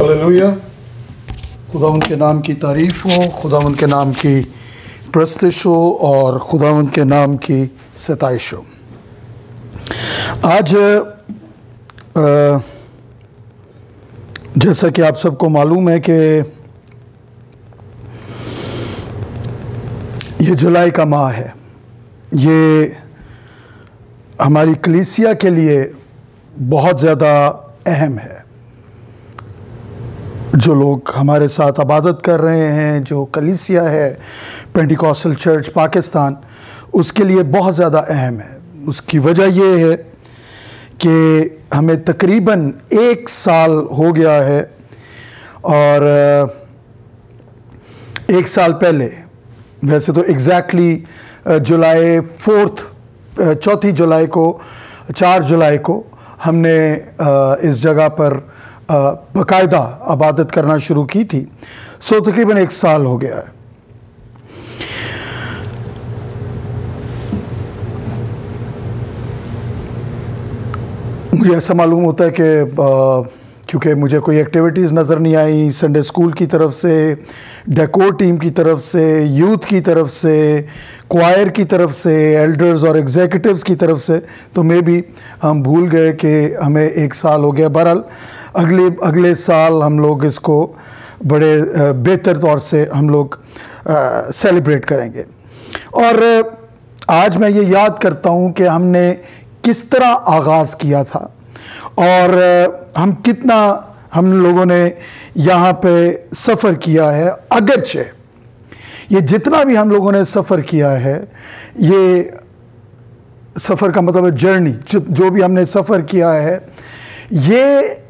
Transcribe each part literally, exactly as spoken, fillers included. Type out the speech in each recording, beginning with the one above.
Hallelujah. खुदावंद के नाम की तारीफ़ हो, खुदावंद के नाम की प्रस्तुत हो और खुदावंद के नाम की सताइश हो। आज आ, जैसा कि आप सबको मालूम है कि ये जुलाई का माह है। ये हमारी कलीसिया के लिए बहुत ज़्यादा अहम है। जो लोग हमारे साथ इबादत कर रहे हैं, जो कलीसिया है पेंटिकॉस्टल चर्च पाकिस्तान, उसके लिए बहुत ज़्यादा अहम है। उसकी वजह ये है कि हमें तकरीबन एक साल हो गया है और एक साल पहले, वैसे तो एग्जैक्टली जुलाई फोर्थ चौथी जुलाई को चार जुलाई को हमने इस जगह पर बाकायदा इबादत करना शुरू की थी। सो तकरीबन एक साल हो गया है। मुझे ऐसा मालूम होता है कि क्योंकि मुझे कोई एक्टिविटीज़ नज़र नहीं आई संडे स्कूल की तरफ से, डेकोर टीम की तरफ से, यूथ की तरफ से, क्वायर की तरफ से, एल्डर्स और एग्जीक्यूटिव्स की तरफ से, तो मे भी हम भूल गए कि हमें एक साल हो गया। बहरहाल अगले अगले साल हम लोग इसको बड़े बेहतर तौर से हम लोग सेलिब्रेट करेंगे। और आज मैं ये याद करता हूँ कि हमने किस तरह आगाज़ किया था और हम कितना हम लोगों ने यहाँ पे सफ़र किया है। अगरचे ये जितना भी हम लोगों ने सफ़र किया है, ये सफ़र का मतलब है जर्नी, जो, जो भी हमने सफ़र किया है, ये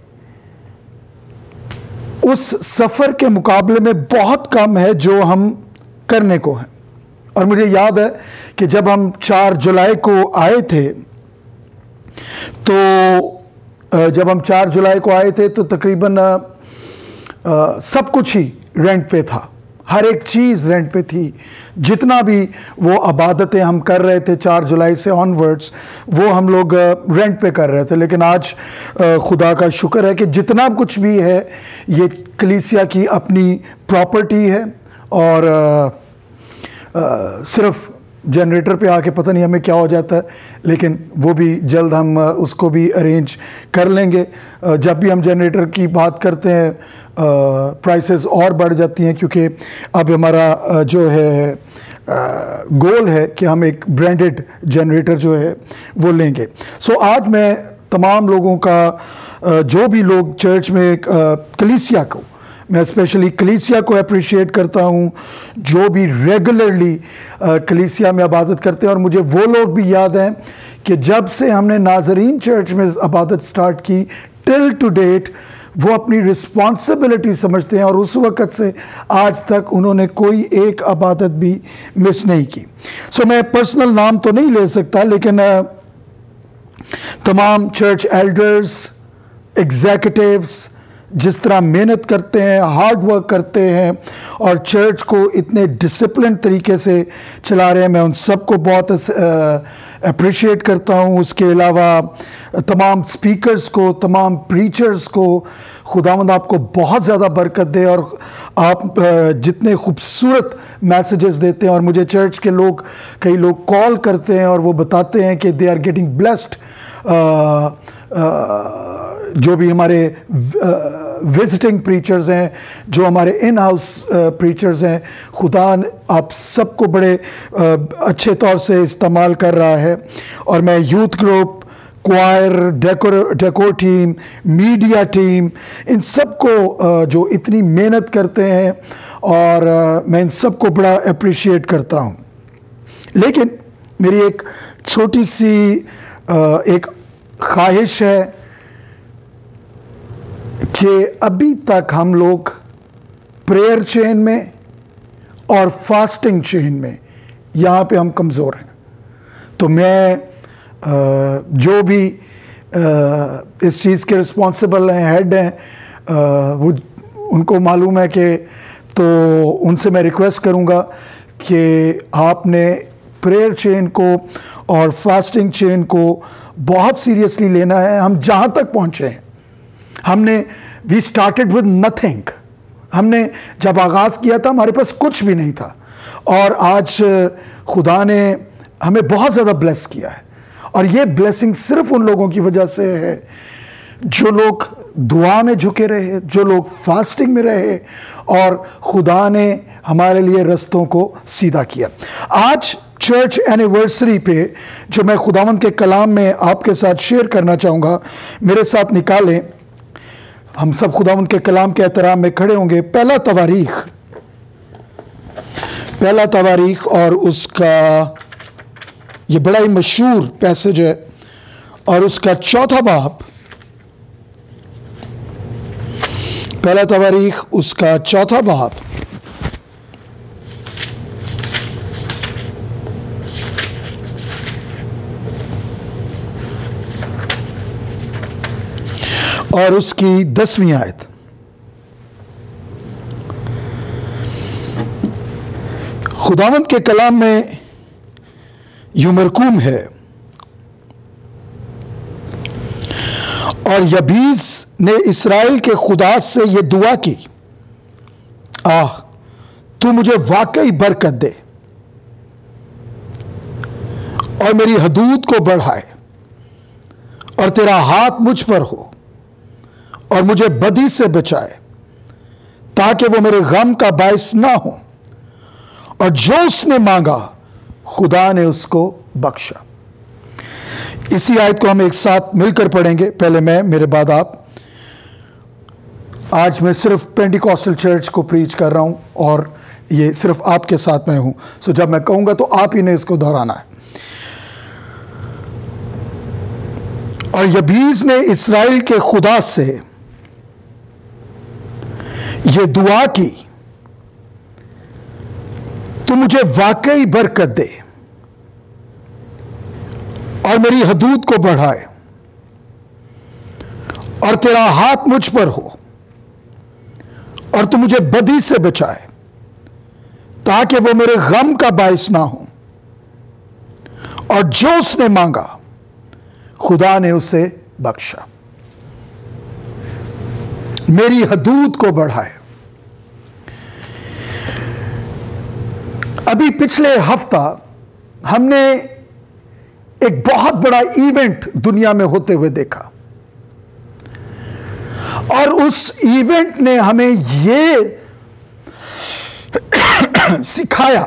उस सफ़र के मुकाबले में बहुत कम है जो हम करने को हैं। और मुझे याद है कि जब हम चार जुलाई को आए थे, तो जब हम चार जुलाई को आए थे तो तकरीबन सब कुछ ही रेंट पे था। हर एक चीज़ रेंट पे थी। जितना भी वो इबादतें हम कर रहे थे चार जुलाई से ऑनवर्ड्स, वो हम लोग रेंट पे कर रहे थे। लेकिन आज खुदा का शुक्र है कि जितना कुछ भी है ये कलीसिया की अपनी प्रॉपर्टी है। और आ, आ, सिर्फ जनरेटर पे आके पता नहीं हमें क्या हो जाता है, लेकिन वो भी जल्द हम उसको भी अरेंज कर लेंगे। जब भी हम जनरेटर की बात करते हैं प्राइसेस और बढ़ जाती हैं, क्योंकि अब हमारा जो है गोल है कि हम एक ब्रांडेड जनरेटर जो है वो लेंगे। सो so, आज मैं तमाम लोगों का, जो भी लोग चर्च में कलीसिया को, मैं स्पेशली कलीसिया को अप्रिशिएट करता हूँ, जो भी रेगुलरली कलीसिया में इबादत करते हैं। और मुझे वो लोग भी याद हैं कि जब से हमने नाजरीन चर्च में इबादत स्टार्ट की टिल टू डेट, वो अपनी रिस्पॉन्सिबिलिटी समझते हैं और उस वक़्त से आज तक उन्होंने कोई एक इबादत भी मिस नहीं की। सो so, मैं पर्सनल नाम तो नहीं ले सकता, लेकिन तमाम चर्च एल्डर्स, एग्जीक्यूटिव्स जिस तरह मेहनत करते हैं, हार्ड वर्क करते हैं और चर्च को इतने डिसिप्लिन तरीके से चला रहे हैं, मैं उन सबको बहुत अप्रिशिएट करता हूँ। उसके अलावा तमाम स्पीकर्स को, तमाम प्रीचर्स को, खुदावंद आपको बहुत ज़्यादा बरकत दे। और आप जितने खूबसूरत मैसेजेस देते हैं, और मुझे चर्च के लोग, कई लोग कॉल करते हैं और वो बताते हैं कि दे आर गेटिंग ब्लेस्ड। जो भी हमारे विजिटिंग प्रीचर्स हैं, जो हमारे इन हाउस प्रीचर्स हैं, खुदा आप सबको बड़े अच्छे तौर से इस्तेमाल कर रहा है। और मैं youth group, choir, decor decor team, media team, इन सबको जो इतनी मेहनत करते हैं, और मैं इन सबको बड़ा अप्रिशिएट करता हूँ। लेकिन मेरी एक छोटी सी एक ख्वाहिश है कि अभी तक हम लोग प्रेयर चेन में और फास्टिंग चेन में यहाँ पे हम कमज़ोर हैं। तो मैं जो भी इस चीज़ के रिस्पॉन्सिबल हैं, हेड हैं, वो उनको मालूम है कि, तो उनसे मैं रिक्वेस्ट करूँगा कि आपने प्रेयर चेन को और फास्टिंग चेन को बहुत सीरियसली लेना है। हम जहाँ तक पहुँचे हैं, हमने वी स्टार्टेड विद नथिंग। हमने जब आगाज़ किया था हमारे पास कुछ भी नहीं था, और आज खुदा ने हमें बहुत ज़्यादा ब्लेस किया है। और ये ब्लेसिंग सिर्फ उन लोगों की वजह से है जो लोग दुआ में झुके रहे, जो लोग फास्टिंग में रहे, और खुदा ने हमारे लिए रस्तों को सीधा किया। आज चर्च एनिवर्सरी पे जो मैं खुदावंद के कलाम में आपके साथ शेयर करना चाहूँगा, मेरे साथ निकालें। हम सब खुदावंद के कलाम के एहतराम में खड़े होंगे। पहला तवारीख, पहला तवारीख और उसका ये बड़ा ही मशहूर पैसेज है, और उसका चौथा बाब, पहला तवारीख उसका चौथा बाब और उसकी दसवीं आयत। खुदावंद के कलाम में यूं मरकूम है, और यबीस ने इस्राएल के खुदा से ये दुआ की, आह तू मुझे वाकई बरकत दे और मेरी हदूद को बढ़ाए, और तेरा हाथ मुझ पर हो और मुझे बदी से बचाए, ताकि वो मेरे गम का बायस ना हो। और जो उसने मांगा खुदा ने उसको बख्शा। इसी आयत को हम एक साथ मिलकर पढ़ेंगे। पहले मैं, मेरे बाद आप। आज मैं सिर्फ पेंटिकॉस्टल चर्च को प्रीच कर रहा हूं, और ये सिर्फ आपके साथ मैं हूं। सो जब मैं कहूंगा तो आप ही ने इसको दोहराना है। और यबीस ने इस्राएल के खुदा से ये दुआ की, तू मुझे वाकई बरकत दे और मेरी हदूद को बढ़ाए, और तेरा हाथ मुझ पर हो और तू मुझे बदी से बचाए, ताकि वो मेरे गम का बायस ना हो। और जो उसने मांगा खुदा ने उसे बख्शा। मेरी हदूद को बढ़ाए। अभी पिछले हफ्ता हमने एक बहुत बड़ा इवेंट दुनिया में होते हुए देखा, और उस इवेंट ने हमें यह सिखाया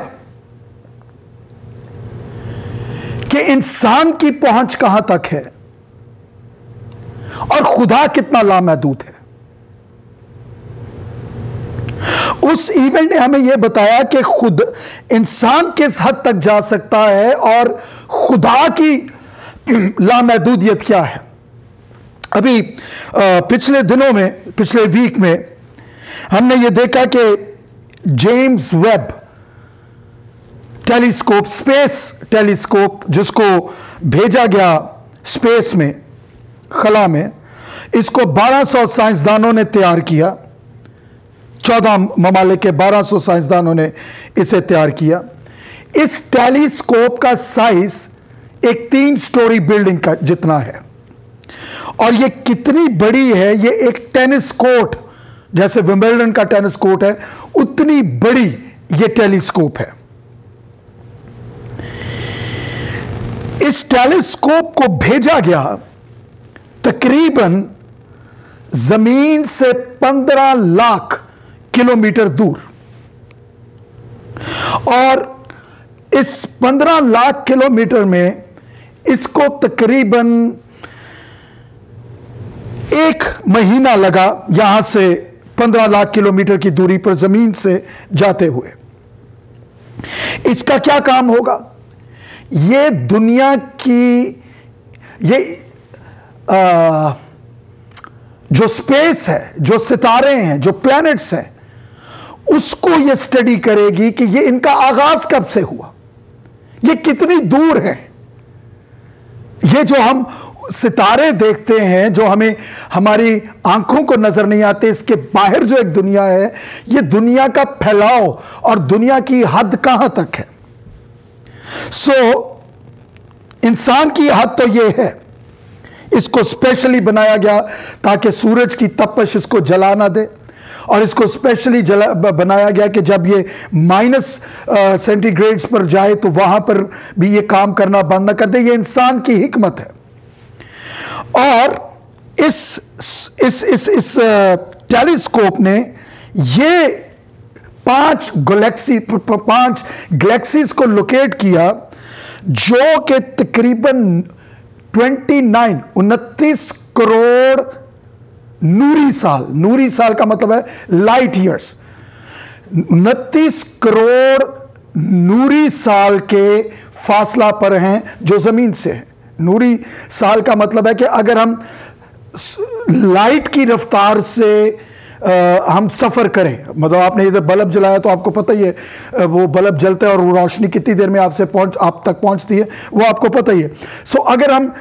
कि इंसान की पहुंच कहां तक है और खुदा कितना लामहदूद है। उस इवेंट ने हमें यह बताया कि खुद इंसान किस हद तक जा सकता है और खुदा की लामहदूदियत क्या है। अभी पिछले दिनों में, पिछले वीक में हमने ये देखा कि James Webb telescope, space telescope, जिसको भेजा गया स्पेस में, खला में, इसको बारह सौ साइंसदानों ने तैयार किया। चौदह ममालिक के बारह सौ साइंसदानों ने इसे तैयार किया। इस टेलीस्कोप का साइज एक तीन स्टोरी बिल्डिंग का जितना है, और ये कितनी बड़ी है, ये एक टेनिस कोर्ट, जैसे विंबलडन का टेनिस कोर्ट है, उतनी बड़ी ये टेलीस्कोप है। इस टेलीस्कोप को भेजा गया तकरीबन जमीन से पंद्रह लाख किलोमीटर दूर, और इस पंद्रह लाख किलोमीटर में इसको तकरीबन एक महीना लगा, यहां से पंद्रह लाख किलोमीटर की दूरी पर जमीन से जाते हुए। इसका क्या काम होगा? ये दुनिया की ये आ, जो स्पेस है, जो सितारे हैं, जो प्लैनेट्स हैं, उसको ये स्टडी करेगी कि ये इनका आगाज कब से हुआ, ये कितनी दूर है। ये जो हम सितारे देखते हैं, जो हमें हमारी आंखों को नजर नहीं आते, इसके बाहर जो एक दुनिया है, ये दुनिया का फैलाव और दुनिया की हद कहां तक है। सो so, इंसान की हद तो ये है, इसको स्पेशली बनाया गया ताकि सूरज की तपश इसको जला ना दे, और इसको स्पेशली जला बनाया गया कि जब ये माइनस सेंटीग्रेड्स पर जाए तो वहां पर भी ये काम करना बंद ना कर दे। ये इंसान की हिकमत है। और इस इस इस इस टेलीस्कोप ने ये पांच गैलेक्सी पांच गैलेक्सीज को लोकेट किया जो कि तकरीबन उनतीस उनतीस करोड़ नूरी साल, नूरी साल का मतलब है लाइट ईयर्स, उनतीस करोड़ नूरी साल के फासला पर हैं जो जमीन से है। नूरी साल का मतलब है कि अगर हम लाइट की रफ्तार से आ, हम सफर करें, मतलब आपने इधर बल्ब जलाया तो आपको पता ही है वो बल्ब जलता है और वो रोशनी कितनी देर में आपसे पहुंच आप तक पहुंचती है, वो आपको पता ही है। सो अगर हम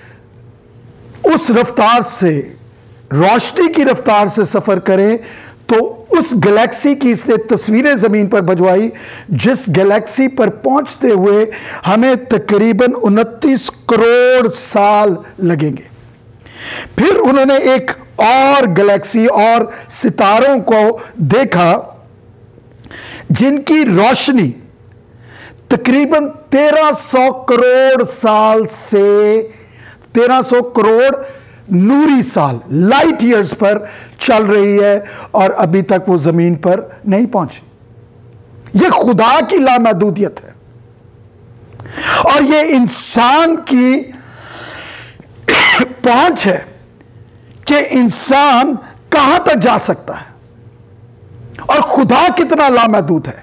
उस रफ्तार से, रोशनी की रफ्तार से सफर करें, तो उस गैलेक्सी की इसने तस्वीरें जमीन पर भिजवाई जिस गैलेक्सी पर पहुंचते हुए हमें तकरीबन उनतीस करोड़ साल लगेंगे। फिर उन्होंने एक और गैलेक्सी और सितारों को देखा जिनकी रोशनी तकरीबन तेरह सौ करोड़ साल से तेरह सौ करोड़ नूरी साल, लाइट ईयर्स पर चल रही है और अभी तक वो जमीन पर नहीं पहुंची। ये खुदा की लामहदूदियत है और ये इंसान की पहुंच है कि इंसान कहां तक जा सकता है और खुदा कितना लामहदूद है।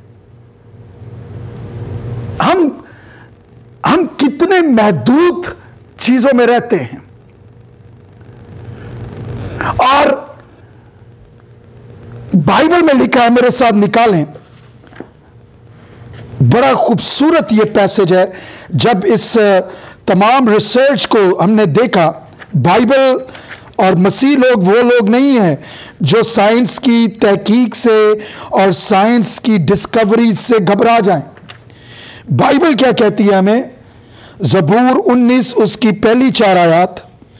हम हम कितने महदूद चीजों में रहते हैं। और बाइबल में लिखा है, मेरे साथ निकालें, बड़ा खूबसूरत ये पैसेज है। जब इस तमाम रिसर्च को हमने देखा, बाइबल और मसीह लोग वो लोग नहीं हैं जो साइंस की तहकीक से और साइंस की डिस्कवरी से घबरा जाएं। बाइबल क्या कहती है हमें? ज़बूर उन्नीस उसकी पहली चार आयत,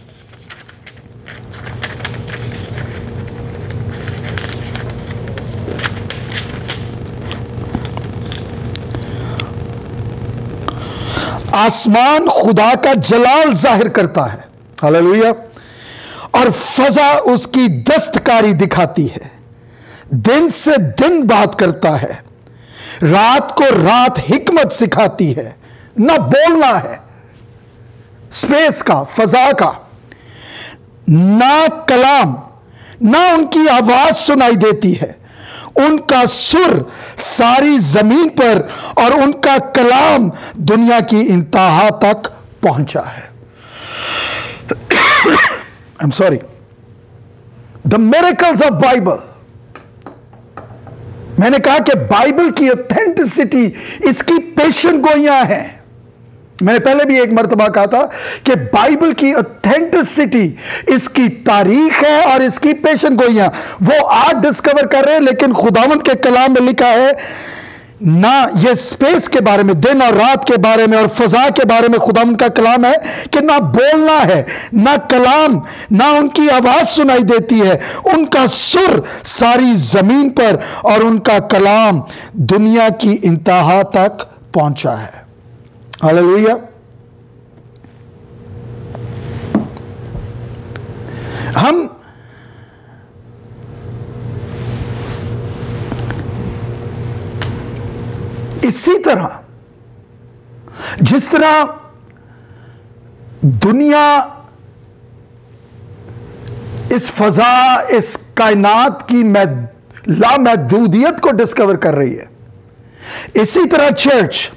आसमान खुदा का जलाल जाहिर करता है, हालेलुया, और फजा उसकी दस्तकारी दिखाती है। दिन से दिन बात करता है, रात को रात हिकमत सिखाती है। ना बोलना है स्पेस का, फजा का, ना कलाम, ना उनकी आवाज सुनाई देती है। उनका सुर सारी जमीन पर और उनका कलाम दुनिया की इंतहा तक पहुंचा है। I am sorry, the miracles of Bible. मैंने कहा कि बाइबल की ऑथेंटिसिटी इसकी पेशन गोइयां हैं। मैंने पहले भी एक मर्तबा कहा था कि बाइबल की ऑथेंटिसिटी इसकी तारीख है और इसकी पेशन गोइयां। वो आज डिस्कवर कर रहे हैं, लेकिन खुदावंद के कलाम में लिखा है ना, ये स्पेस के बारे में, दिन और रात के बारे में और फजा के बारे में खुदावंद का कलाम है कि ना बोलना है, ना कलाम, ना उनकी आवाज सुनाई देती है। उनका सुर सारी जमीन पर और उनका कलाम दुनिया की इंतहा तक पहुंचा है। हालेलुया। हम इसी तरह, जिस तरह दुनिया इस फजा, इस कायनात की लामहदूदियत को डिस्कवर कर रही है, इसी तरह चर्च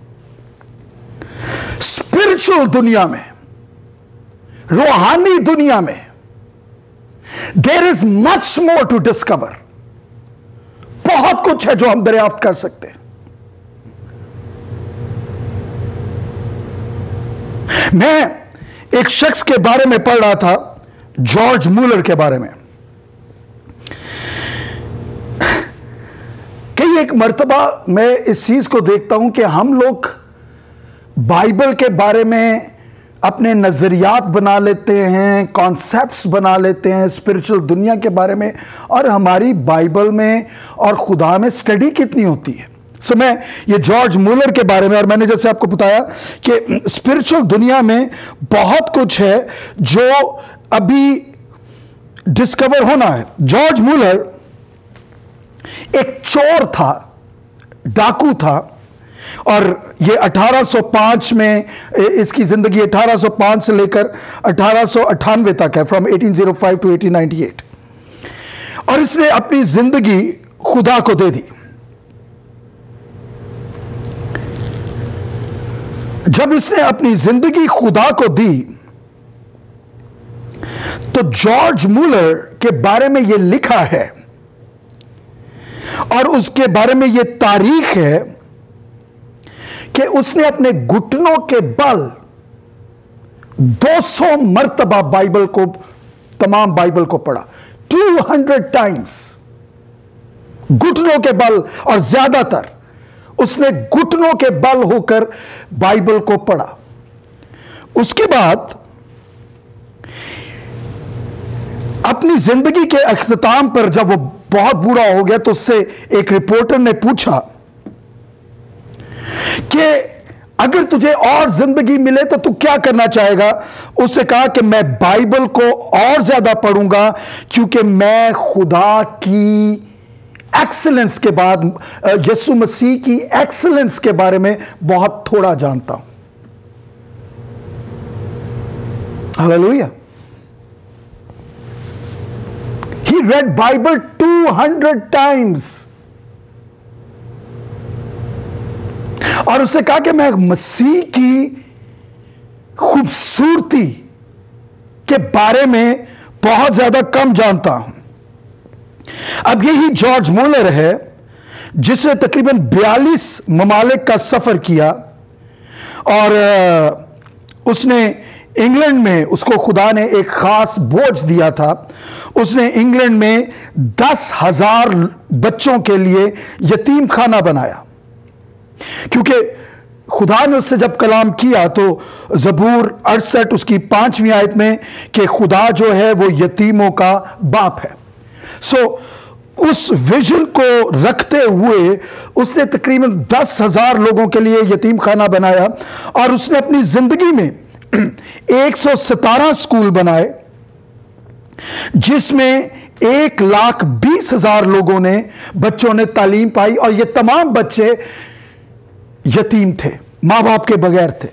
स्पिरिचुअल दुनिया में, रूहानी दुनिया में, there is much more to discover. बहुत कुछ है जो हम दरियाफ्त कर सकते हैं। मैं एक शख्स के बारे में पढ़ रहा था, जॉर्ज मूलर के बारे में। कई एक मर्तबा मैं इस चीज को देखता हूं कि हम लोग बाइबल के बारे में अपने नज़रियात बना लेते हैं, कॉन्सेप्ट्स बना लेते हैं स्पिरिचुअल दुनिया के बारे में, और हमारी बाइबल में और खुदा में स्टडी कितनी होती है। सो मैं ये जॉर्ज मूलर के बारे में, और मैंने जैसे आपको बताया कि स्पिरिचुअल दुनिया में बहुत कुछ है जो अभी डिस्कवर होना है। जॉर्ज मूलर एक चोर था, डाकू था, और ये अठारह सौ पाँच में, इसकी जिंदगी अठारह सौ पाँच से लेकर अठारह सौ अट्ठानवे तक है, फ्रॉम अठारह सौ पाँच टू अठारह सौ अट्ठानवे। और इसने अपनी जिंदगी खुदा को दे दी। जब इसने अपनी जिंदगी खुदा को दी तो जॉर्ज मूलर के बारे में यह लिखा है, और उसके बारे में यह तारीख है कि उसने अपने घुटनों के बल दो सौ मर्तबा बाइबल को, तमाम बाइबल को पढ़ा, दो सौ टाइम्स घुटनों के बल, और ज्यादातर उसने घुटनों के बल होकर बाइबल को पढ़ा। उसके बाद अपनी जिंदगी के अख्ताम पर जब वो बहुत बुरा हो गया तो उससे एक रिपोर्टर ने पूछा कि अगर तुझे और जिंदगी मिले तो तू क्या करना चाहेगा। उसने कहा कि मैं बाइबल को और ज्यादा पढ़ूंगा, क्योंकि मैं खुदा की एक्सीलेंस के बाद, यीशु मसीह की एक्सीलेंस के बारे में बहुत थोड़ा जानता हूं। Hallelujah. He read Bible two hundred times. और उसने कहा कि मैं मसीह की खूबसूरती के बारे में बहुत ज्यादा कम जानता हूं। अब यही जॉर्ज मूलर है जिसने तकरीबन बयालीस ममालिक का सफर किया, और उसने इंग्लैंड में, उसको खुदा ने एक खास बोझ दिया था। उसने इंग्लैंड में दस हजार बच्चों के लिए यतीम खाना बनाया, क्योंकि खुदा ने उससे जब कलाम किया तो ज़बूर अड़सठ उसकी पांचवीं आयत में कि खुदा जो है वो यतीमों का बाप है। सो so, उस विजन को रखते हुए उसने तकरीबन दस हजार लोगों के लिए यतीम खाना बनाया, और उसने अपनी जिंदगी में एक सौ सतारह स्कूल बनाए, जिसमें एक लाख बीस हजार लोगों ने, बच्चों ने तालीम पाई, और ये तमाम बच्चे यतीम थे, मां बाप के बगैर थे।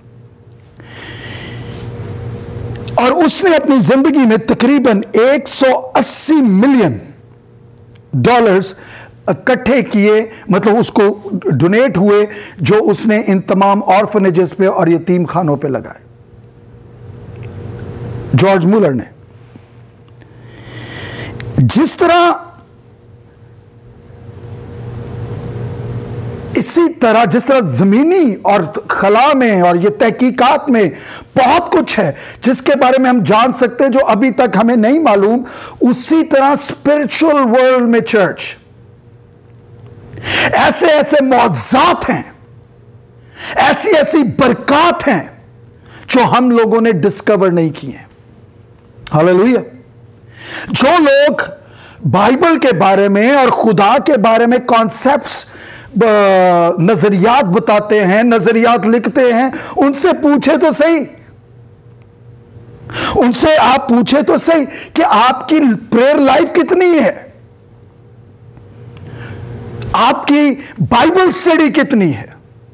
और उसने अपनी जिंदगी में तकरीबन एक सौ अस्सी मिलियन डॉलर्स इकट्ठे किए, मतलब उसको डोनेट हुए, जो उसने इन तमाम ऑर्फनेजेस पे और यतीम खानों पे लगाए, जॉर्ज मूलर ने। जिस तरह इसी तरह जिस तरह जमीनी और खला में और ये तहकीकात में बहुत कुछ है जिसके बारे में हम जान सकते हैं जो अभी तक हमें नहीं मालूम, उसी तरह स्पिरिचुअल वर्ल्ड में चर्च ऐसे ऐसे मौजज़ात हैं, ऐसी ऐसी बरकत हैं जो हम लोगों ने डिस्कवर नहीं की हैं। हालेलुया। जो लोग बाइबल के बारे में और खुदा के बारे में कॉन्सेप्ट्स, नजरियात बताते हैं, नजरियात लिखते हैं, उनसे पूछे तो सही, उनसे आप पूछे तो सही कि आपकी प्रेयर लाइफ कितनी है, आपकी बाइबल स्टडी कितनी है,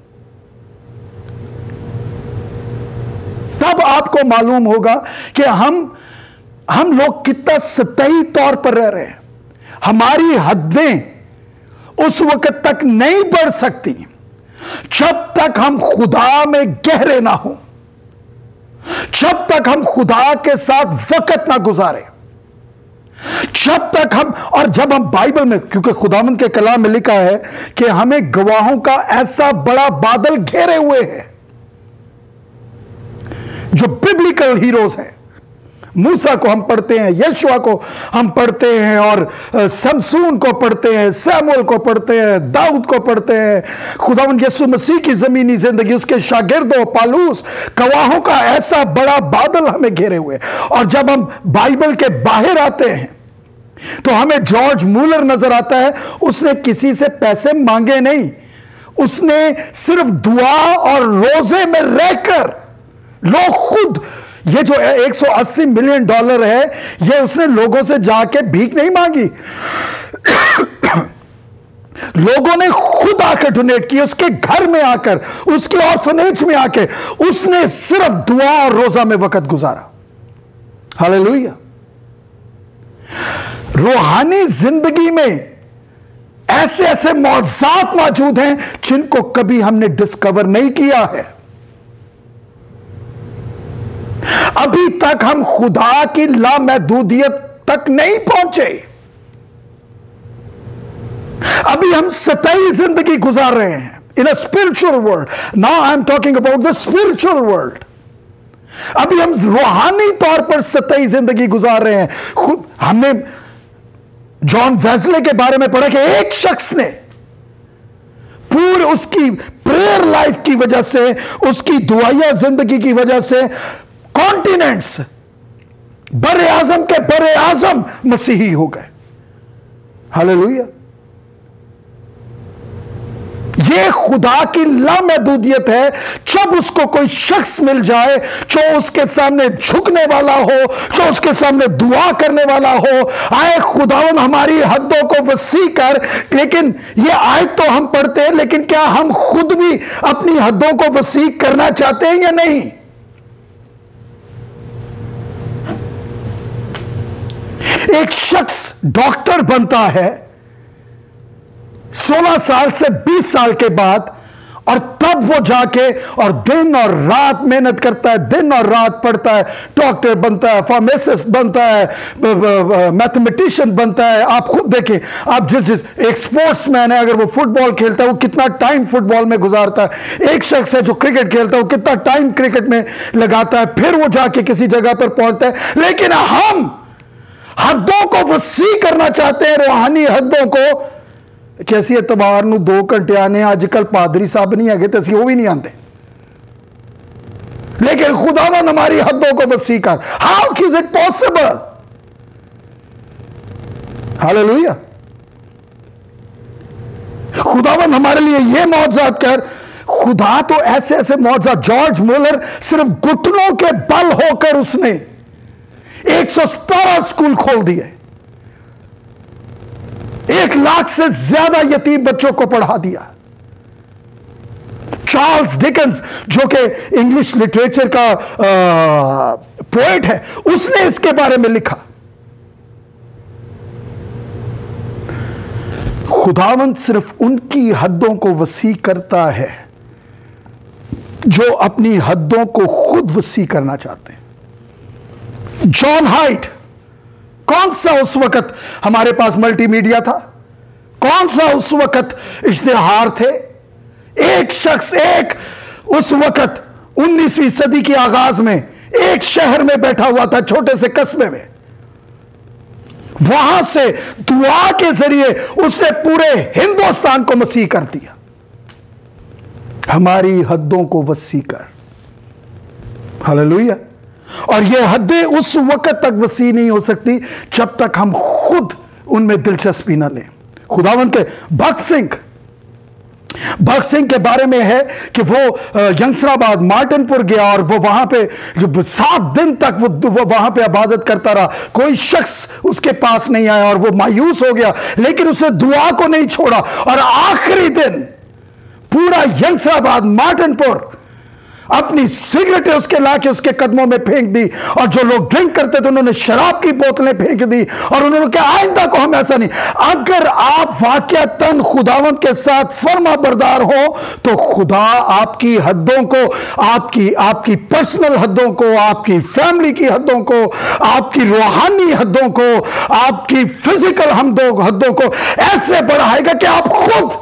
तब आपको मालूम होगा कि हम हम लोग कितना सतही तौर पर रह रहे हैं। हमारी हदें उस वक्त तक नहीं बढ़ सकती जब तक हम खुदा में गहरे ना हो, जब तक हम खुदा के साथ वक्त ना गुजारें, जब तक हम, और जब हम बाइबल में, क्योंकि खुदावंद के कलाम में लिखा है कि हमें गवाहों का ऐसा बड़ा बादल घेरे हुए है, जो बिब्लिकल हीरोज हैं मूसा को हम पढ़ते हैं, यशुआ को हम पढ़ते हैं, और समसून को पढ़ते हैं, सैमुअल को पढ़ते हैं, दाऊद को पढ़ते हैं। खुदावंद यीशु मसीह की जमीनी जिंदगी, उसके शागिर्दों, पालूस, गवाहों का ऐसा बड़ा बादल हमें घेरे हुए। और जब हम बाइबल के बाहर आते हैं तो हमें जॉर्ज मूलर नजर आता है। उसने किसी से पैसे मांगे नहीं, उसने सिर्फ दुआ और रोजे में रहकर, लोग खुद, ये जो एक सौ अस्सी मिलियन डॉलर है, ये उसने लोगों से जाके भीख नहीं मांगी। लोगों ने खुद आकर डोनेट किए, उसके घर में आकर, उसके ऑर्फनेज में आके उसने सिर्फ दुआ और रोजा में वक्त गुजारा। हालेलुया। रूहानी जिंदगी में ऐसे ऐसे मौजज़ात मौजूद हैं जिनको कभी हमने डिस्कवर नहीं किया है। अभी तक हम खुदा की लामहदूदियत तक नहीं पहुंचे। अभी हम सतही जिंदगी गुजार रहे हैं in a spiritual world. Now I am talking about the spiritual world. अभी हम रूहानी तौर पर सतही जिंदगी गुजार रहे हैं। खुद हमने जॉन वेस्ले के बारे में पढ़ा कि एक शख्स ने पूरे उसकी प्रेयर लाइफ की वजह से, उसकी दुआया जिंदगी की वजह से कॉन्टिनेंट्स, बरे आजम के बरे आजम मसीही हो गए। हालेलुया। ये खुदा की लामहदूदियत है। जब उसको कोई शख्स मिल जाए जो उसके सामने झुकने वाला हो, जो उसके सामने दुआ करने वाला हो, आए खुदावन हमारी हदों को वसी कर। लेकिन ये आयत तो हम पढ़ते हैं, लेकिन क्या हम खुद भी अपनी हदों को वसी करना चाहते हैं या नहीं? एक शख्स डॉक्टर बनता है सोलह साल से बीस साल के बाद, और तब वो जाके और दिन और रात मेहनत करता है, दिन और रात पढ़ता है, डॉक्टर बनता है, फार्मासिस्ट बनता है, मैथमेटिशियन बनता है। आप खुद देखें, आप जिस जिस एक स्पोर्ट्समैन है, अगर वो फुटबॉल खेलता है, वो कितना टाइम फुटबॉल में गुजारता है। एक शख्स है जो क्रिकेट खेलता है, वो कितना टाइम क्रिकेट में लगाता है, फिर वो जाके किसी जगह पर पहुंचता है। लेकिन हम हदों को वसी करना चाहते हैं, रूहानी हदों को। कैसी एतवार नूं दो घंटे आने, अजकल पादरी साहब नहीं है तो असं वो भी नहीं आते। लेकिन खुदावन हमारी हदों को वसी कर। How is it possible? Hallelujah. खुदावन हमारे लिए ये मौजज़ात कर। खुदा तो ऐसे ऐसे मौजज़ात, जॉर्ज मूलर सिर्फ घुटनों के बल होकर उसने एक सौ सतारह स्कूल खोल दिए, एक लाख से ज्यादा यतीम बच्चों को पढ़ा दिया। चार्ल्स डिकेंस जो कि इंग्लिश लिटरेचर का पोएट है, उसने इसके बारे में लिखा। खुदावंद सिर्फ उनकी हदों को वसी करता है जो अपनी हदों को खुद वसी करना चाहते हैं। जॉन हाइट, कौन सा उस वक्त हमारे पास मल्टीमीडिया था? कौन सा उस वक्त इश्तिहार थे? एक शख्स, एक उस वक्त उन्नीसवीं सदी के आगाज में एक शहर में बैठा हुआ था, छोटे से कस्बे में। वहां से दुआ के जरिए उसने पूरे हिंदुस्तान को मसीह कर दिया। हमारी हदों को वसी कर। हालेलुया। और ये हदें उस वक्त तक वसी नहीं हो सकती जब तक हम खुद उनमें दिलचस्पी ना लें। खुदावंद के भक्त सिंह भक्त सिंह के बारे में है कि वो यंगसराबाद मार्टिनपुर गया और वो वहां पे सात दिन तक वो, वो वहां पे इबादत करता रहा। कोई शख्स उसके पास नहीं आया और वो मायूस हो गया, लेकिन उसने दुआ को नहीं छोड़ा। और आखिरी दिन पूरा यंगसराबाद मार्टिनपुर अपनी सिगरेटें उसके लाके उसके कदमों में फेंक दी, और जो लोग ड्रिंक करते थे उन्होंने शराब की बोतलें फेंक दी, और उन्होंने कहा आइंदा को हम ऐसा नहीं। अगर आप वाकयातन खुदावंद के साथ फर्मा बरदार हो तो खुदा आपकी हदों को, आपकी आपकी पर्सनल हदों को, आपकी फैमिली की हदों को, आपकी रूहानी हदों को, आपकी फिजिकल हदों को ऐसे बढ़ाएगा कि आप खुद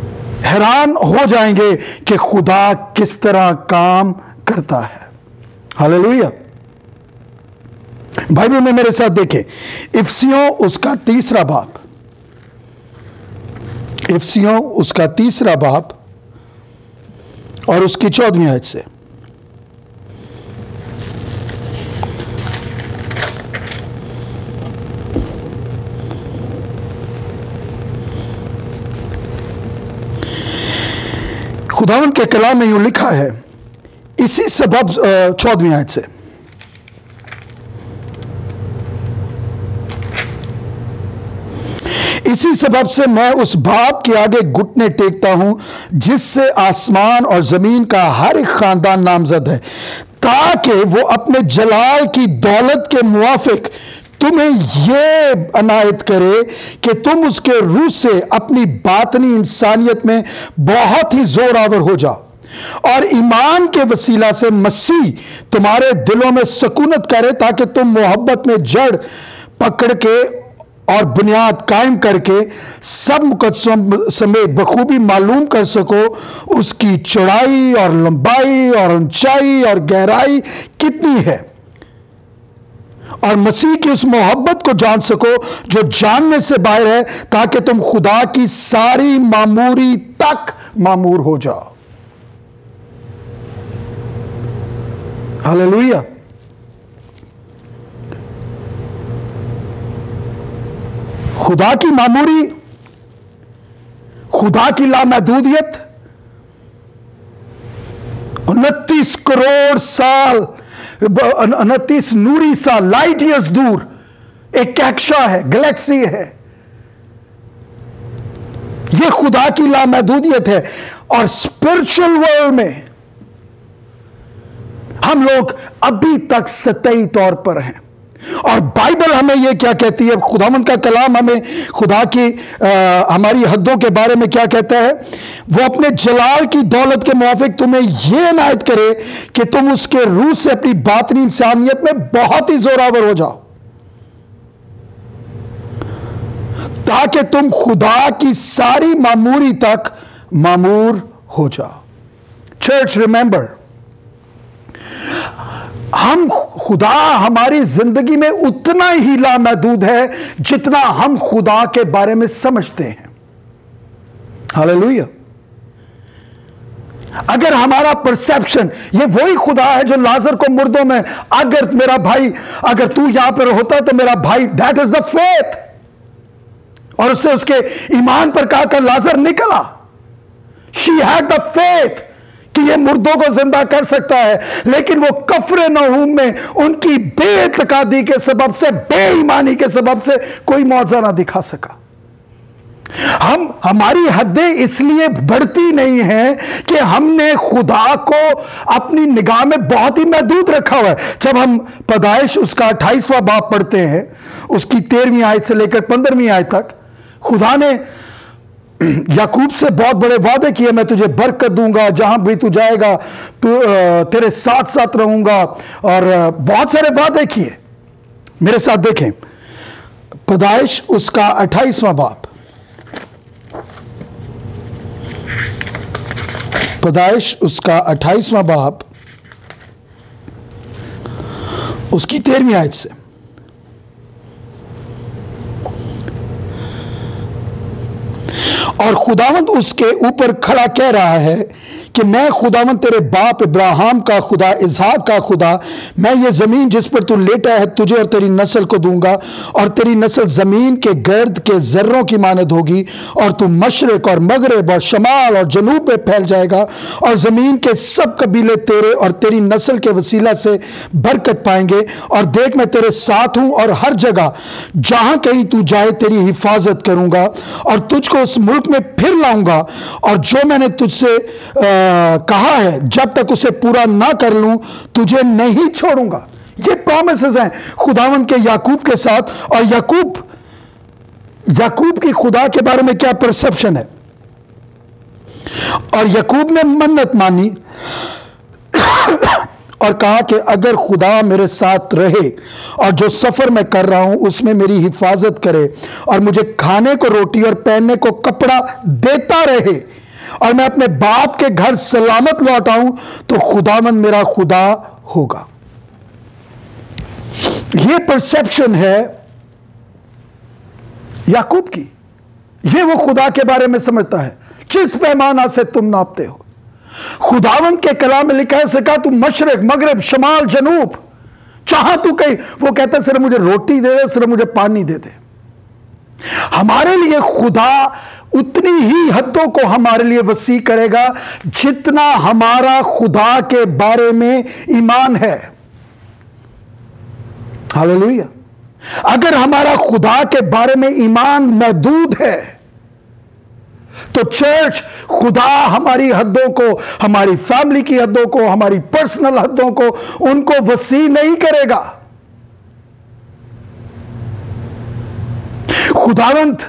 हैरान हो जाएंगे कि खुदा किस तरह काम करता है। हालेलुया। बाइबल में मेरे साथ देखें, इफिसियों उसका तीसरा बाब, इफिसियों उसका तीसरा बाब और उसकी चौदहवीं आयत से। खुदावंद के कलाम में यूं लिखा है, इसी सबब, चौदहवीं आयत से, इसी सबब से मैं उस बाप के आगे घुटने टेकता हूं जिससे आसमान और जमीन का हर एक खानदान नामजद है, ताकि वो अपने जलाल की दौलत के मुआफिक तुम्हें यह अनायत करे कि तुम उसके रूह से अपनी बातनी इंसानियत में बहुत ही जोरावर हो जाओ, और ईमान के वसीला से मसीह तुम्हारे दिलों में सकूनत करे, ताकि तुम मोहब्बत में जड़ पकड़ के और बुनियाद कायम करके सब मुकद्दसों समेत बखूबी मालूम कर सको उसकी चौड़ाई और लंबाई और ऊंचाई और गहराई कितनी है, और मसीह की उस मोहब्बत को जान सको जो जानने से बाहर है, ताकि तुम खुदा की सारी मामूरी तक मामूर हो जाओ। हालेलुया। खुदा की मामूरी, खुदा की लामहदूदियत, उनतीस करोड़ साल, उनतीस नूरी साल, लाइट ईयर्स दूर एक कैक्शा है, गैलेक्सी है। यह खुदा की लामहदूदियत है। और स्पिरिचुअल वर्ल्ड में हम लोग अभी तक सतही तौर पर हैं। और बाइबल हमें यह क्या कहती है, खुदावंद का कलाम हमें खुदा की आ, हमारी हद्दों के बारे में क्या कहता है, वो अपने जलाल की दौलत के मुआफिक तुम्हें यह इनायत करे कि तुम उसके रूह से अपनी बातनी इंसानियत में बहुत ही जोरावर हो जाओ, ताकि तुम खुदा की सारी मामूरी तक मामूर हो जाओ। चर्च, रिमेंबर, हम खुदा हमारी जिंदगी में उतना ही लामहदूद है जितना हम खुदा के बारे में समझते हैं। हालेलुया। अगर हमारा परसेप्शन, ये वही खुदा है जो लाजर को मुर्दों में, अगर मेरा भाई, अगर तू यहां पर होता तो मेरा भाई, दैट इज द फेथ, और उससे उसके ईमान पर कहा कर लाजर निकला। शी हैड द फेथ कि ये मुर्दों को जिंदा कर सकता है, लेकिन वो कफ्र नहूम में उनकी बेइत्तेकादी के सबब से, बेईमानी के सबब से कोई मौजज़ा ना दिखा सका। हम हमारी हदें इसलिए बढ़ती नहीं हैं कि हमने खुदा को अपनी निगाह में बहुत ही महदूद रखा हुआ है। जब हम पैदाइश उसका अट्ठाईसवां बाब पढ़ते हैं, उसकी तेरहवीं आयत से लेकर पंद्रहवीं आयत तक, खुदा ने याकूब से बहुत बड़े वादे किए, मैं तुझे बरकत दूंगा, जहां भी तू जाएगा तू तेरे साथ साथ रहूंगा, और बहुत सारे वादे किए। मेरे साथ देखें पैदाइश उसका अट्ठाईसवां बाब, पैदाइश उसका अट्ठाईसवां बाब उसकी तेरहवीं आयत से। और खुदावंद उसके ऊपर खड़ा कह रहा है कि मैं खुदावंद तेरे बाप इब्राहिम का खुदा, इसहाक का खुदा, मैं ये ज़मीन जिस पर तू लेटा है तुझे और तेरी नस्ल को दूंगा, और तेरी नस्ल ज़मीन के गर्द के जर्रों की मानद होगी, और तू मशरिक और मगरब और शमाल और जनूब में फैल जाएगा, और ज़मीन के सब कबीले तेरे और तेरी नस्ल के वसीला से बरकत पाएंगे। और देख, मैं तेरे साथ हूँ, और हर जगह जहाँ कहीं तू जाए तेरी हिफाजत करूँगा, और तुझको उस मुल्क में फिर लाऊंगा, और जो मैंने तुझसे कहा है जब तक उसे पूरा ना कर लूं तुझे नहीं छोड़ूंगा। ये प्रॉमिसेस हैं खुदावन के याकूब के साथ। और याकूब याकूब की खुदा के बारे में क्या परसेप्शन है, और याकूब ने मन्नत मानी और कहा कि अगर खुदा मेरे साथ रहे और जो सफ़र मैं कर रहा हूं उसमें मेरी हिफाजत करे, और मुझे खाने को रोटी और पहनने को कपड़ा देता रहे, और मैं अपने बाप के घर सलामत लौट आऊं, तो खुदावंद मेरा खुदा होगा। ये परसेप्शन है याकूब की, ये वो खुदा के बारे में समझता है। जिस पैमाना से तुम नापते हो, खुदावंद के कलाम में लिखा है, कहा तू मशरिक मगरिब शमाल जनूब चाहा तू कहीं, वो कहता है सिर्फ मुझे रोटी दे दे, सिर्फ मुझे पानी दे दे। हमारे लिए खुदा उतनी ही हदों को हमारे लिए वसी करेगा जितना हमारा खुदा के बारे में ईमान है। हालेलुया। अगर हमारा खुदा के बारे में ईमान महदूद है तो चर्च खुदा हमारी हदों को, हमारी फैमिली की हदों को, हमारी पर्सनल हदों को, उनको वसी नहीं करेगा। खुदावंत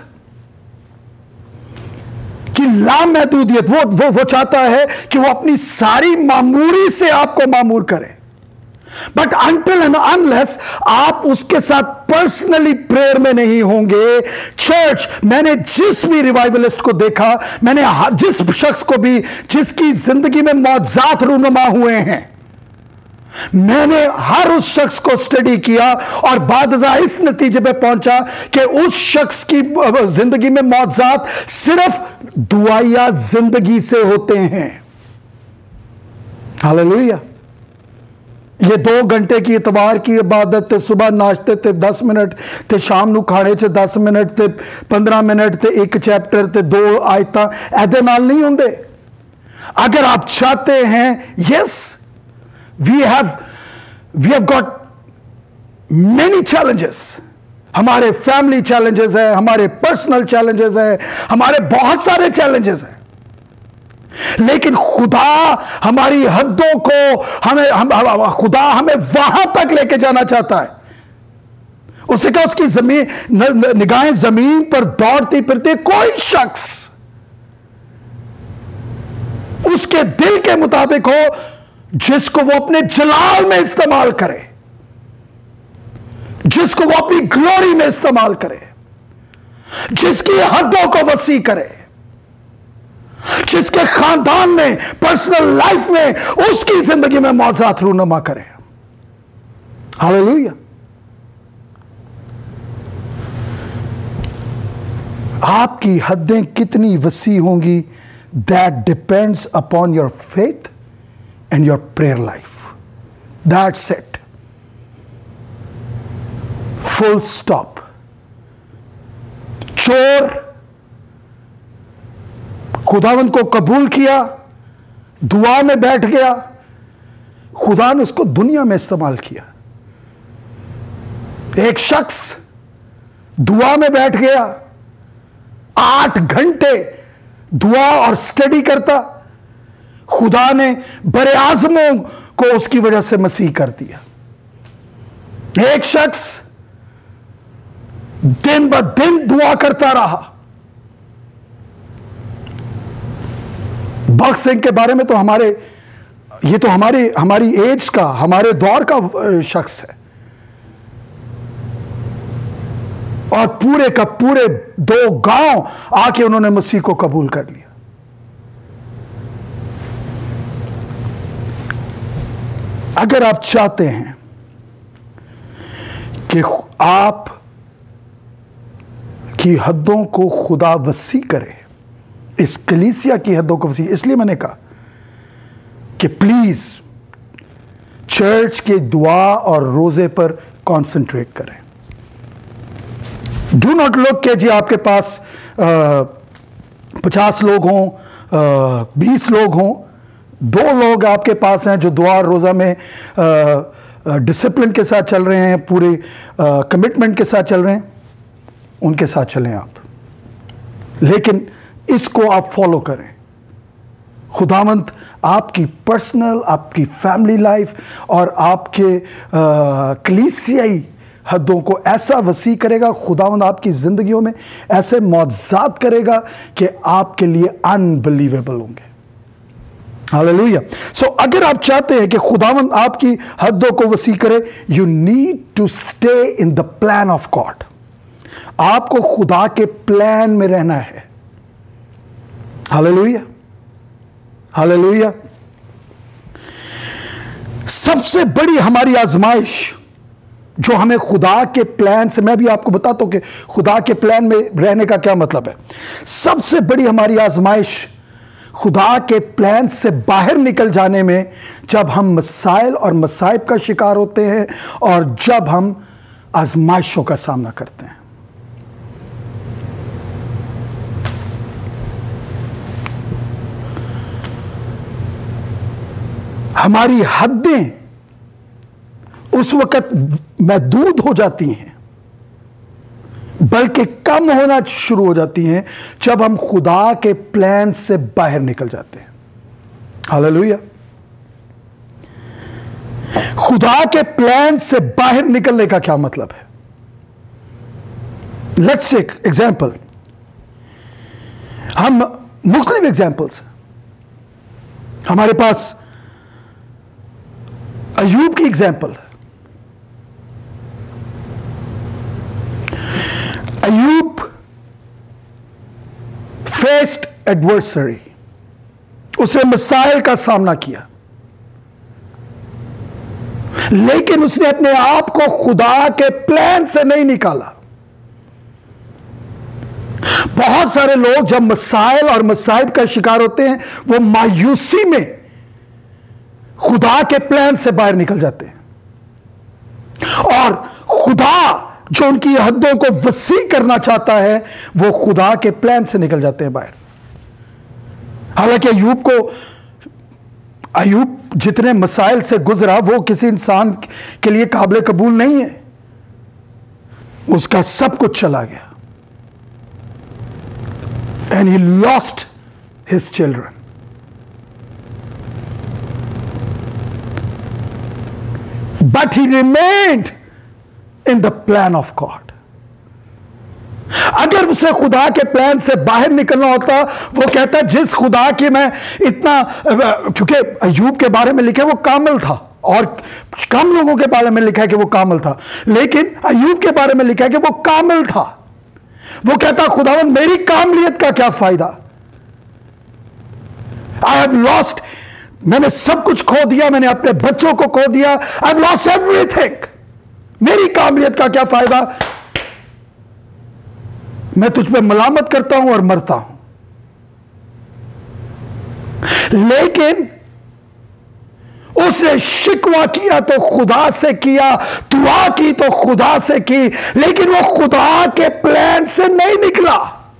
की लामहदूदियत, वो वो वो चाहता है कि वो अपनी सारी मामूरी से आपको मामूर करे, बट अनटिल एंड अनलेस आप उसके साथ पर्सनली प्रेयर में नहीं होंगे। चर्च, मैंने जिस भी रिवाइवलिस्ट को देखा, मैंने जिस शख्स को भी जिसकी जिंदगी में मौजज़ात रूनुमा हुए हैं, मैंने हर उस शख्स को स्टडी किया और बादशाह इस नतीजे पे पहुंचा कि उस शख्स की जिंदगी में मौजज़ात सिर्फ दुआया जिंदगी से होते हैं। हालेलुया। ये दो घंटे की इतवार की इबादत थे, सुबह नाश्ते थे दस मिनट थे, शाम नू खाने च दस मिनट थे, पंद्रह मिनट थे, एक चैप्टर थे, दो आयता ऐदे नाल नहीं होंदे। अगर आप चाहते हैं, yes we have we have got many challenges, हमारे फैमिली चैलेंजेस है, हमारे पर्सनल चैलेंजेस है, हमारे बहुत सारे चैलेंजेस हैं, लेकिन खुदा हमारी हदों को, हमें हम, खुदा हमें वहां तक लेके जाना चाहता है। उससे कहा उसकी जमीन निगाहें जमीन पर दौड़ती फिरती, कोई शख्स उसके दिल के मुताबिक हो जिसको वो अपने जलाल में इस्तेमाल करे, जिसको वो अपनी ग्लोरी में इस्तेमाल करे, जिसकी हदों को वसी करे, जिसके खानदान में, पर्सनल लाइफ में, उसकी जिंदगी में मौजज़ात रूनुमा करे। हालेलुया। आपकी हदें कितनी वसी होंगी, that depends upon your faith and your prayer life. That's it, full stop. चोर खुदावंद को कबूल किया, दुआ में बैठ गया, खुदा ने उसको दुनिया में इस्तेमाल किया। एक शख्स दुआ में बैठ गया, आठ घंटे दुआ और स्टडी करता, खुदा ने बड़े आजमों को उसकी वजह से मसीह कर दिया। एक शख्स दिन ब दिन दुआ करता रहा। भगत सिंह के बारे में तो हमारे, ये तो हमारी हमारी एज का, हमारे दौर का शख्स है, और पूरे का पूरे दो गांव आके उन्होंने मसीह को कबूल कर लिया। अगर आप चाहते हैं कि आप की हदों को खुदा वसी करे, इस कलीसिया की हदों को वसी, इसलिए मैंने कहा कि प्लीज चर्च के दुआ और रोजे पर कंसंट्रेट करें। डू नॉट लुक के जी आपके पास पचास लोग हों, बीस लोग हों, दो लोग आपके पास हैं जो दुआ और रोजा में डिसिप्लिन के साथ चल रहे हैं, पूरे कमिटमेंट के साथ चल रहे हैं, उनके साथ चलें आप, लेकिन इसको आप फॉलो करें। खुदावंत आपकी पर्सनल, आपकी फैमिली लाइफ और आपके कलीसियाई हदों को ऐसा वसी करेगा। खुदावंत आपकी जिंदगियों में ऐसे मौजज़ात करेगा कि आपके लिए अनबिलीवेबल होंगे। हालेलुया। सो अगर आप चाहते हैं कि खुदावंत आपकी हदों को वसी करे, you need to stay in the plan of God. आपको खुदा के प्लान में रहना है। Hallelujah, hallelujah. सबसे बड़ी हमारी आजमाइश जो हमें खुदा के प्लान से, मैं भी आपको बताता हूं कि खुदा के प्लान में रहने का क्या मतलब है। सबसे बड़ी हमारी आजमाइश खुदा के प्लान से बाहर निकल जाने में, जब हम मसाइल और मसाइब का शिकार होते हैं और जब हम आजमाइशों का सामना करते हैं। हमारी हदें उस वक्त महदूद हो जाती हैं, बल्कि कम होना शुरू हो जाती हैं जब हम खुदा के प्लान से बाहर निकल जाते हैं। हालेलुया। खुदा के प्लान से बाहर निकलने का क्या मतलब है? Let's take example. हम मुख्तलिफ एग्जांपल्स, हमारे पास अय्यूब की एग्जांपल है। अय्यूब फेस्ड एडवर्सरी, उसने मसाइल का सामना किया, लेकिन उसने अपने आप को खुदा के प्लान से नहीं निकाला। बहुत सारे लोग जब मसाइल और मसाइब का शिकार होते हैं, वो मायूसी में खुदा के प्लान से बाहर निकल जाते हैं, और खुदा जो उनकी हदों को वसी करना चाहता है, वो खुदा के प्लान से निकल जाते हैं बाहर। हालांकि अय्यूब को, अय्यूब जितने मसाइल से गुजरा, वो किसी इंसान के लिए काबिल कबूल नहीं है। उसका सब कुछ चला गया, and he lost his children. But he remained in the plan of God. अगर उसे खुदा के प्लान से बाहर निकलना होता, वो कहता जिस खुदा की मैं इतना, क्योंकि अय्यूब के बारे में लिखा है वो कामिल था, और कम लोगों के बारे में लिखा है कि वो कामिल था, लेकिन अय्यूब के बारे में लिखा है कि वो कामिल था। वो कहता खुदावन मेरी कामलियत का क्या फायदा, आई हैव लॉस्ट, मैंने सब कुछ खो दिया, मैंने अपने बच्चों को खो दिया, आई हैव लॉस्ट एवरीथिंग, मेरी कामलियत का क्या फायदा, मैं तुझ पे मलामत करता हूं और मरता हूं। लेकिन उसने शिकवा किया तो खुदा से किया, दुआ की तो खुदा से की, लेकिन वो खुदा के प्लान से नहीं निकला।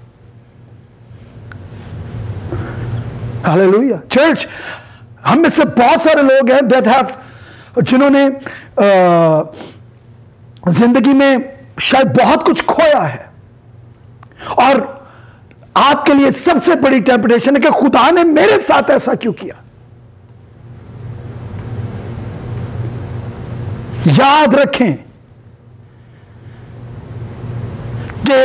हालेलुया। चर्च, हम में से बहुत सारे लोग हैं दैट हैव, जिन्होंने जिंदगी में शायद बहुत कुछ खोया है, और आपके लिए सबसे बड़ी टेम्पटेशन है कि खुदा ने मेरे साथ ऐसा क्यों किया। याद रखें कि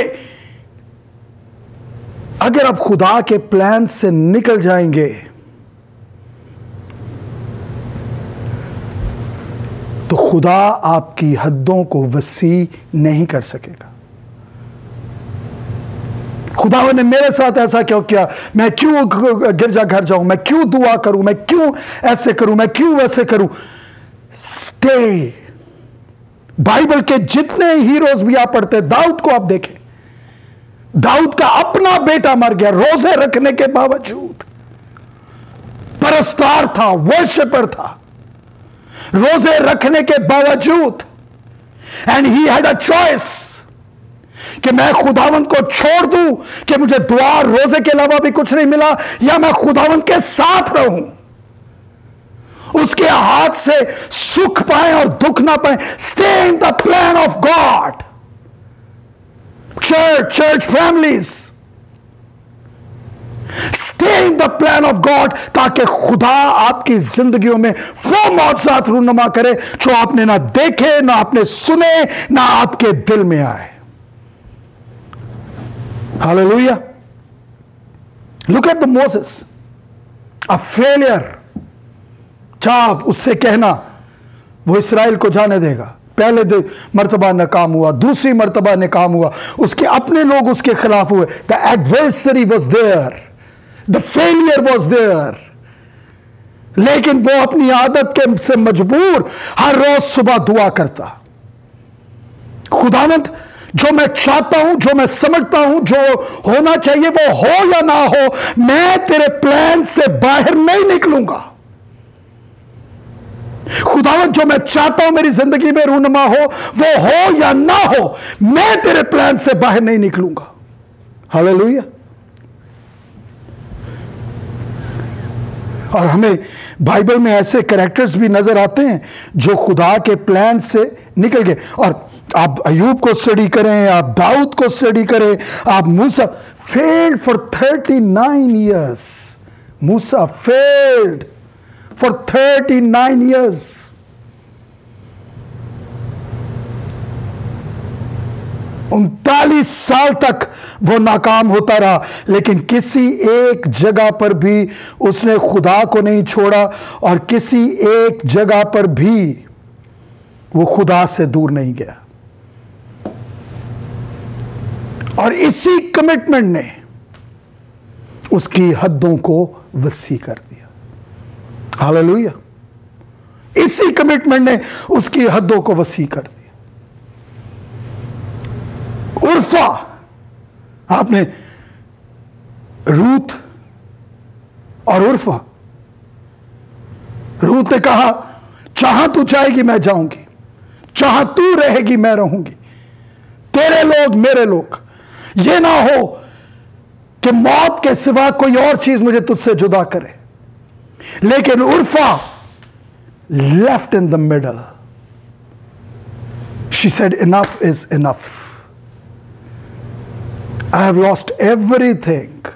अगर आप खुदा के प्लान से निकल जाएंगे तो खुदा आपकी हदों को वसी नहीं कर सकेगा। खुदा ने मेरे साथ ऐसा क्यों किया, मैं क्यों गिरजा घर जाऊं, मैं क्यों दुआ करूं, मैं क्यों ऐसे करूं, मैं क्यों वैसे करूं। स्टे। बाइबल के जितने हीरोज भी आप पढ़ते, दाऊद को आप देखें, दाऊद का अपना बेटा मर गया, रोजे रखने के बावजूद, परस्तार था, वर्शिपर था, रोजे रखने के बावजूद, and he had a choice कि मैं खुदावंत को छोड़ दूं कि मुझे दुआ रोजे के अलावा भी कुछ नहीं मिला, या मैं खुदावंत के साथ रहूं, उसके हाथ से सुख पाए और दुख ना पाए। Stay in the plan of God. Church, church families, stay in the plan of God, ताकि खुदा आपकी जिंदगियों में वो मौजज़ात रूनुमा करे जो आपने ना देखे, ना आपने सुने, ना आपके दिल में आए। Hallelujah. Look at the Moses, a failure. चाप उससे कहना वो इस्राएल को जाने देगा, पहले मर्तबा नाकाम हुआ, दूसरी मर्तबा नाकाम हुआ, उसके अपने लोग उसके खिलाफ हुए। The adversary was there, the failure was there, लेकिन वो अपनी आदत के से मजबूर हर रोज सुबह दुआ करता, खुदावंद, जो मैं चाहता हूं, जो मैं समझता हूं, जो होना चाहिए वो हो या ना हो, मैं तेरे प्लान से बाहर नहीं निकलूंगा। खुदावंद, जो मैं चाहता हूं मेरी जिंदगी में रूनुमा हो, वो हो या ना हो, मैं तेरे प्लान से बाहर नहीं निकलूंगा। हालेलुया। और हमें बाइबल में ऐसे कैरेक्टर्स भी नजर आते हैं जो खुदा के प्लान से निकल गए। और आप अयूब को स्टडी करें, आप दाऊद को स्टडी करें, आप मूसा failed for thirty nine years. मूसा failed for thirty nine years. उनतालीस साल तक वो नाकाम होता रहा, लेकिन किसी एक जगह पर भी उसने खुदा को नहीं छोड़ा और किसी एक जगह पर भी वो खुदा से दूर नहीं गया। और इसी कमिटमेंट ने उसकी हद्दों को वसी कर दिया। हालेलुया। इसी कमिटमेंट ने उसकी हद्दों को वसी कर दिया। उर्फा, आपने रूत और उर्फा, रूत ने कहा चाह तू चाहेगी मैं जाऊंगी, चाह तू रहेगी मैं रहूंगी, तेरे लोग मेरे लोग, ये ना हो कि मौत के सिवा कोई और चीज मुझे तुझसे जुदा करे। लेकिन Orpah left in the middle. She said enough is enough. I have lost everything.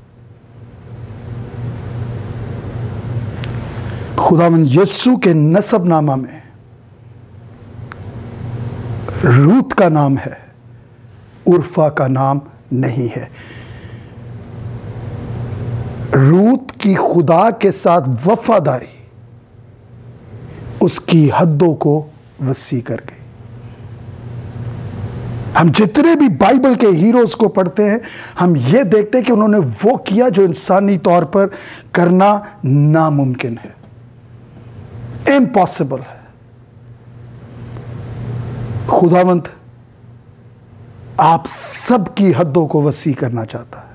खुदावंद यीशु के नसबनामा में रूत का नाम है, उर्फा का नाम नहीं है। रूत की खुदा के साथ वफादारी उसकी हद्दों को वसी कर गई। हम जितने भी बाइबल के हीरोज को पढ़ते हैं, हम ये देखते हैं कि उन्होंने वो किया जो इंसानी तौर पर करना नामुमकिन है, इम्पॉसिबल है। खुदावंत आप सबकी हद्दों को वसी करना चाहता है।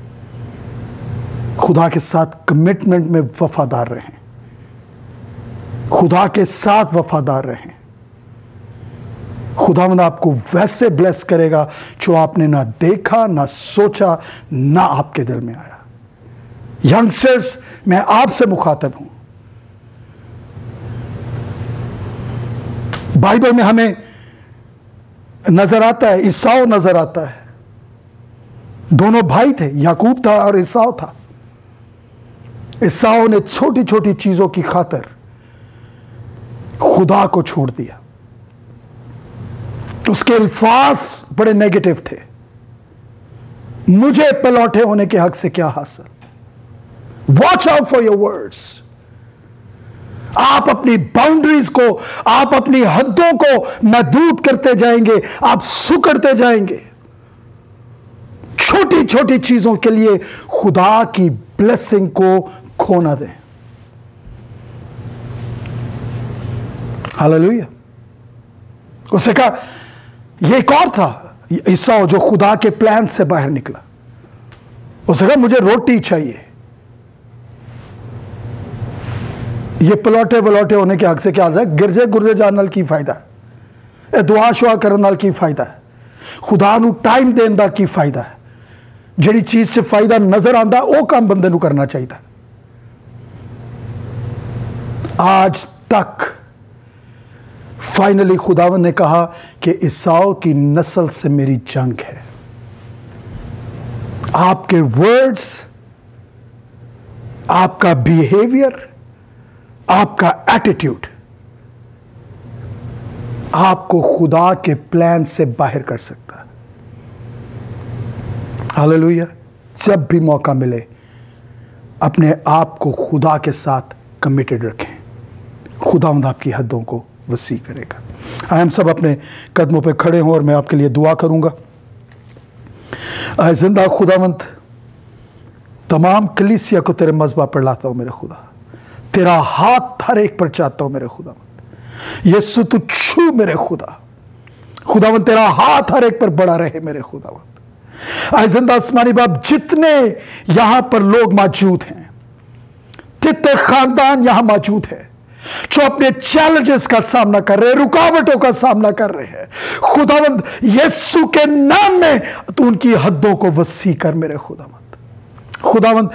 खुदा के साथ कमिटमेंट में वफादार रहें, खुदा के साथ वफादार रहें। खुदावंद आपको वैसे ब्लेस करेगा जो आपने ना देखा, ना सोचा, ना आपके दिल में आया। यंगस्टर्स, मैं आपसे मुखातब हूं। बाइबल में हमें नजर आता है, ईसाऊ नजर आता है। दोनों भाई थे, याकूब था और ईसाऊ था। ईसाऊ ने छोटी छोटी चीजों की खातिर खुदा को छोड़ दिया। उसके अल्फाज बड़े नेगेटिव थे। मुझे पलौठे होने के हक से क्या हासिल। Watch out for your words. आप अपनी बाउंड्रीज को, आप अपनी हद्दों को महदूद करते जाएंगे, आप सुकड़ते जाएंगे। छोटी छोटी चीजों के लिए खुदा की ब्लेसिंग को खो ना दें। हालेलुया। उसने कहा, ये एक और था ईसाऊ जो खुदा के प्लान से बाहर निकला। उसने कहा मुझे रोटी चाहिए। ये पलौटे वलौटे होने के हक से क्या है, गिरजे गुरजे जान नाल की फायदा है, दुआ शुआ करन नाल की फायदा है, खुदा नू टाइम देन दा की फायदा है। जिहड़ी चीज से फायदा नजर आंदा वो काम बंदे नू करना चाहिए। आज तक फाइनली खुदावंद ने कहा कि ईसाऊ की नस्ल से मेरी जंग है। आपके वर्ड्स, आपका बिहेवियर, आपका एटीट्यूड आपको खुदा के प्लान से बाहर कर सकता है। हालेलुया। जब भी मौका मिले अपने आप को खुदा के साथ कमिटेड रखें। खुदावंद आपकी हद्दों को वसी करेगा। आए हम सब अपने कदमों पे खड़े हों और मैं आपके लिए दुआ करूंगा। आए जिंदा खुदावंद, तमाम कलीसिया को तेरे मज़बा पर लाता हूं मेरे खुदा। तेरा हाथ हर एक पर चाहता हूं मेरे खुदा। यीशु तू छू मेरे खुदा। खुदावंद तेरा हाथ हर एक पर बड़ा रहे मेरे खुदावंद। आए जिंदा आसमानी बाप, जितने यहां पर लोग मौजूद हैं, जितने खानदान यहां मौजूद है जो अपने चैलेंजेस का सामना कर रहे हैं, रुकावटों का सामना कर रहे हैं, खुदावंद यीशु के नाम में तू उनकी हद्दों को वसी कर मेरे खुदावंद। खुदावंद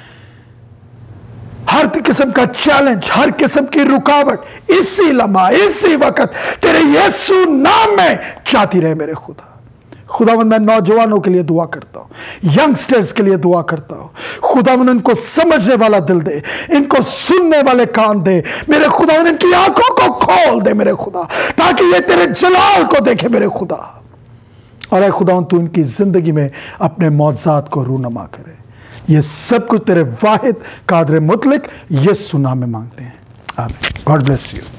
हर किस्म का चैलेंज, हर किस्म की रुकावट इसी लम्हा, इसी वक्त तेरे यीशु नाम में जाती रहे मेरे खुदा। खुदावंद मैं नौजवानों के लिए दुआ करता हूं, यंगस्टर्स के लिए दुआ करता हूं। खुदावंद इनको समझने वाला दिल दे, इनको सुनने वाले कान दे मेरे खुदावंद, इनकी आंखों को खोल दे मेरे खुदा, ताकि ये तेरे जलाल को देखे मेरे खुदा। और ऐ खुदावंद तू इनकी जिंदगी में अपने मौजज़ात को रूनमा करे। ये सब कुछ तेरे वाहिद कादर मुतलक यीशु नाम में मांगते हैं, आमीन। God bless you.